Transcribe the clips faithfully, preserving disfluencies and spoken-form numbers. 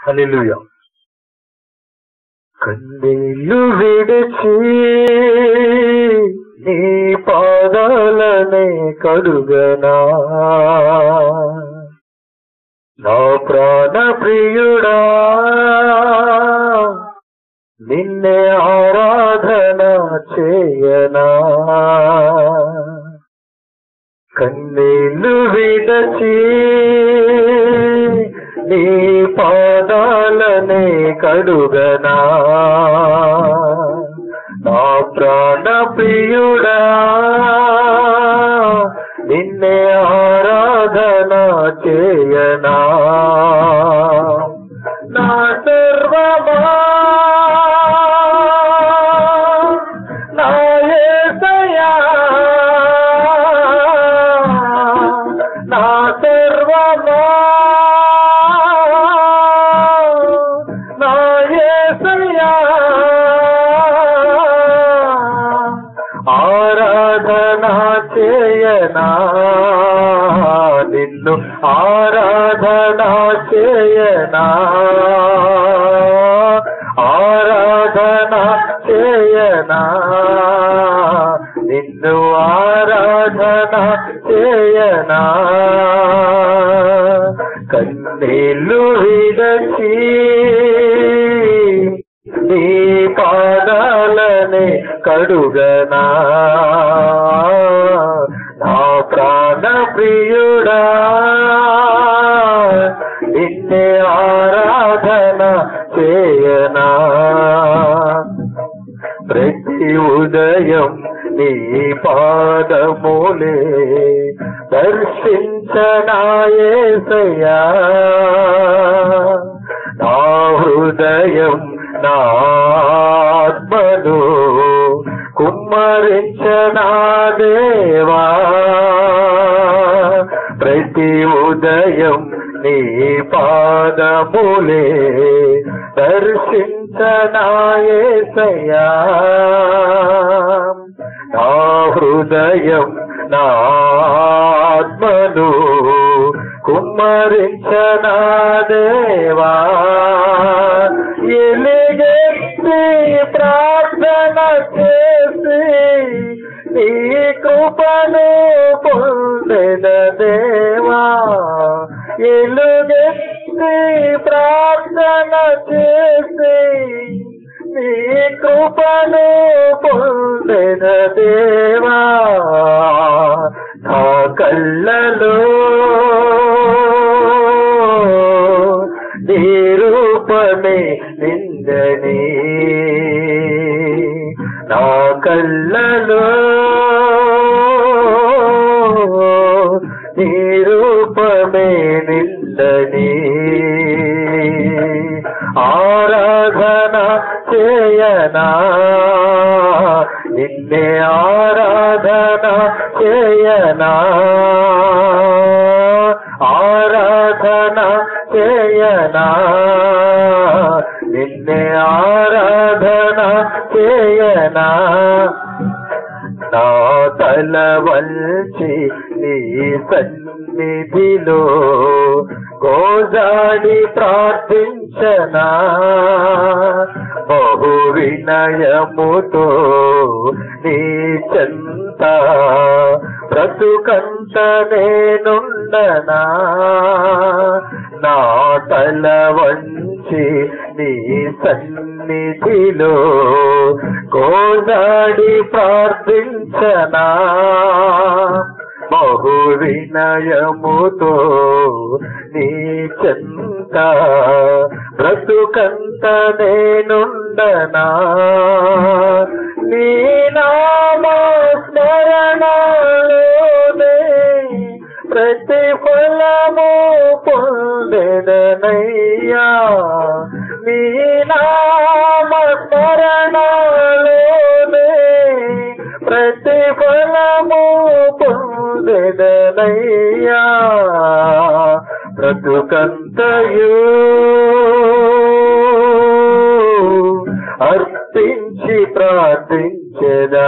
హల్లెలూయా. కన్నీళ్లు విడిచి నీ పాదాలనే కడుగనా నా ప్రాణ ప్రియుడా, నిన్నే ఆరాధన చేయనా. కన్నీళ్లు విడచి నీ పాదాలనే కడుగనా నా ప్రాణ ప్రియుడా, నిన్నే ఆరాధన చేయనా. నా సర్వమా నా యేసయ్యా, నా సర్వమా నా యేసయ్యా, ఆరాధన చేయనా నిన్ను ఆరాధన చేయనా, ఆరాధన చేయనా నిన్ను ఆరాధన చేయనా. కన్నీళ్లు విడచి నీ పాదాలనే కడుగనా నా ప్రాణ ప్రియుడా, నిన్నే ఆరాధన చేయనా. ప్రతి ఉదయం నీ పాదములే దర్శించనా యేసయ్యా, నా హృదయం నా ఆత్మను కుమ్మరించనా దేవా. ప్రతి ఉదయం నీ పాదములే దర్శించనా యేసయ్యా, నా హృదయం నా ఆత్మను కుమ్మరించనా దేవా. ఎలుగెత్తి ప్రార్థన చేసి నీ కృపను పొందెద దేవా, ఎలుగెత్తి ప్రార్థన చేసి నీ కృపను పొందెద దేవా. నా కళ్ళలో నీ రూపమే నిందని, నా కళ్ళలో నీ రూపమే నిందని. ఆరాధన చేయనా నిన్నే ఆరాధన చేయనా, ఆరాధన చేయనా నిన్నే ఆరాధన చేయనా. నా తల వంచి నీ సన్నిధిలో గోజాడి ప్రార్థించనా, బహు వినయముతో నీ చెంత బ్రతుకంత నేనుండనా. నా తల వంచి నీ సన్నిధిలో గోజాడి ప్రార్థించనా, బహు వినయముతో నీ చెంత బ్రతుకంత నేనుండనా. నీ నామ స్మరణలోనే ప్రతిఫలము పొందెదనయ్యా, నీ నామ స్మరణలోనే ప్రతిఫలము పొందెదనయ్యా. బ్రతుకంతయు అర్పించి ప్రార్థించెదా,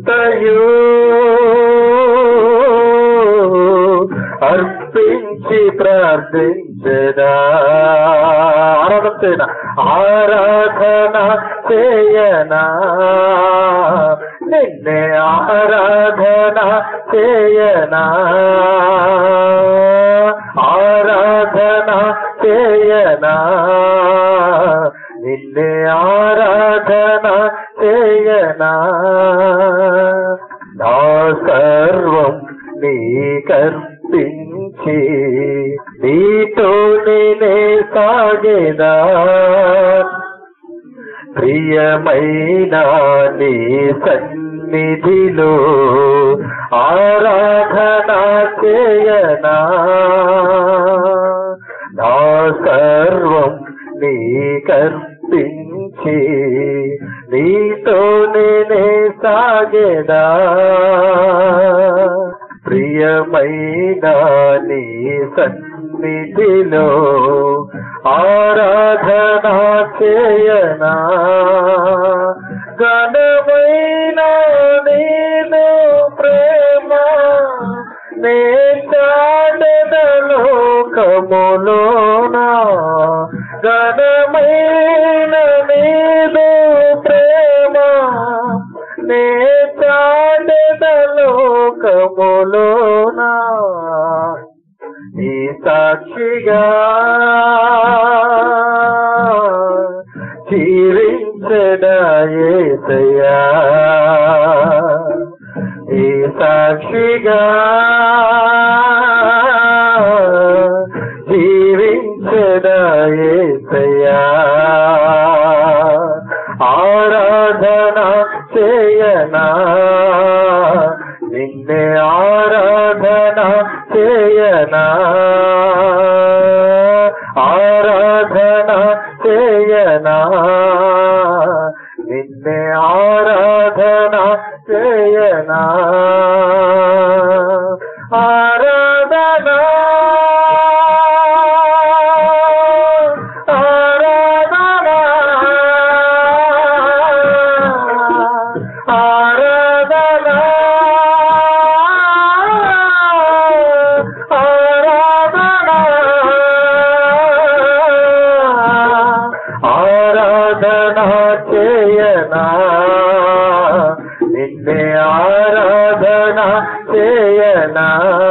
బ్రతుకంతయు అర్పించి ప్రార్థించెదా ఆరాధన ఆరాధన చేయనా నిన్నే ఆరాధన చేయనా ఆరాధన చేయనా నిన్నే ఆరాధన చేయనా నా సర్వం నీకర్పించి నీతో నేనే సాగేదా ప్రియమైన నీ సన్నిధిలో ఆరాధన చేయనా నా సర్వం నీకర్పించి నీతో నేనే సాగేదా ప్రియమైన నీ సన్నిధిలో ఆరాధన చేయనా ఘనమైన నీదు ప్రేమ నే చాటెద లోకములోనా ఘనమైన నీదు ప్రేమ నే చాటెద లోకములోనా ఈ సాక్షిగా జీవించడా యేసయ్యా ఈ సాక్షిగా జీవించడా యేసయ్యా ఆరాధన చేయనా నిన్నే ఆరాధన చేయనా ఆరాధన చేయనా నిన్నే ఆరాధన చేయనా ఆరాధన ఆరాధన ఆరాధన ఆరాధన చేయనా నిన్నే ఆరాధన చేయనా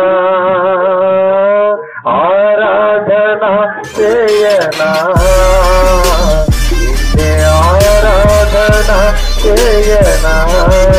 ఆరాధన చేయనా నిన్నే ఆరాధన చేయనా